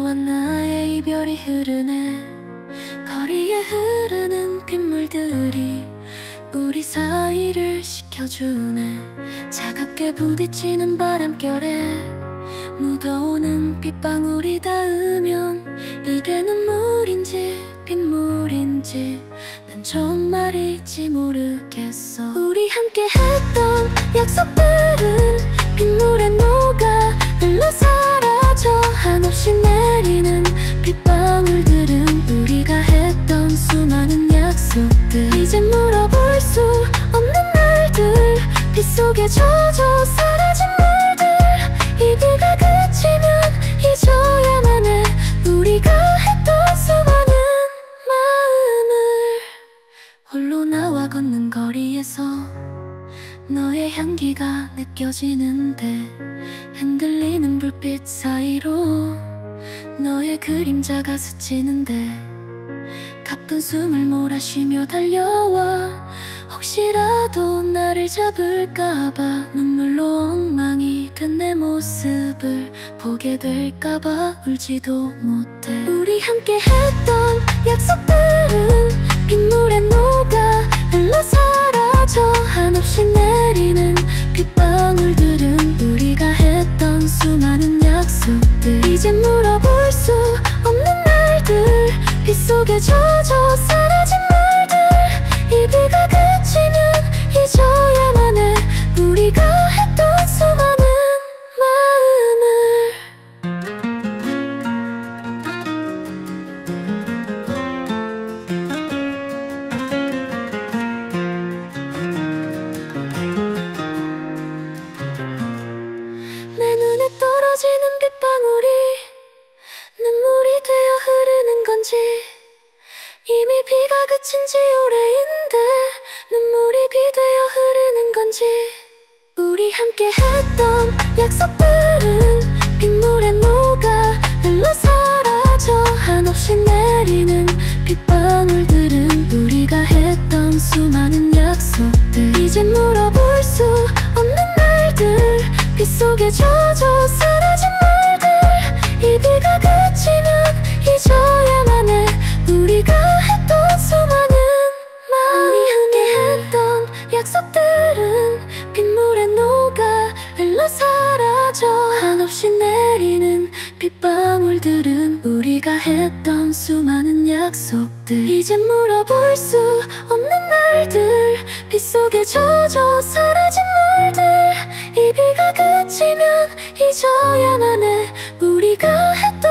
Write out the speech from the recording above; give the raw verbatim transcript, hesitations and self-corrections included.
너와 나의 이별이 흐르네. 거리에 흐르는 빗물들이 우리 사이를 식혀주네. 차갑게 부딪히는 바람결에 묻어오는 빗방울이 닿으면 이게 눈물인지 빗물인지 난 정말일지 모르겠어. 우리 함께 했던 약속들은 빗물에 녹아 흘러 사라져. 한없이 내리는 빗방울들은 우리가 했던 수많은 약속들. 이제 물어볼 수 없는 날들, 빗속에 젖어 사라진 물들. 이 비가 그치면 잊어야만 해. 우리가 했던 수많은 마음을. 홀로 나와 걷는 거리에서 너의 향기가 느껴지는데, 흔들리는 불빛 사이로 너의 그림자가 스치는데, 가쁜 숨을 몰아쉬며 달려와. 혹시라도 나를 잡을까봐 눈물로 엉망이 된 내 모습을 보게 될까봐 울지도 못해. 우리 함께 했던 약속들은 빗물에 녹아 흘러 사라져. 한없이 내리는 빗방울들은 우리가 했던 수많은 약속들. 이제 물어볼 수 없는 날들, 빗속에 젖어 사라진 물들. 이 비가 그치면 잊어야만 해. 우리가 했던 수많은 마음을. 내 눈에 떨어지는 빗방울이 눈물이 되어 흐르는 건지, 이미 비가 그친 지 오래인데 눈물이 비 되어 흐르는 건지. 우리 함께 했던 약속들은 빗물에 녹아 흘러 사라져. 한없이 내리는 빗방울들은 우리가 했던 수많은 약속들. 이제 물어볼 수 없는 날들, 빗속에 젖어 사라진 물들. 이 비가 그치면 잊어야만 해. 우리가 했던 수많은 마음. 우리 함께 했던 약속들은 빗물에 녹아 흘러 사라져. 한없이 내리는 빗방울들은 우리가 했던 수많은 약속들. 이제 물어볼 수 없는 날들, 빗속에 젖어 사라진 물들. 이 비가 그치면 잊어야만 해. 우리가 했던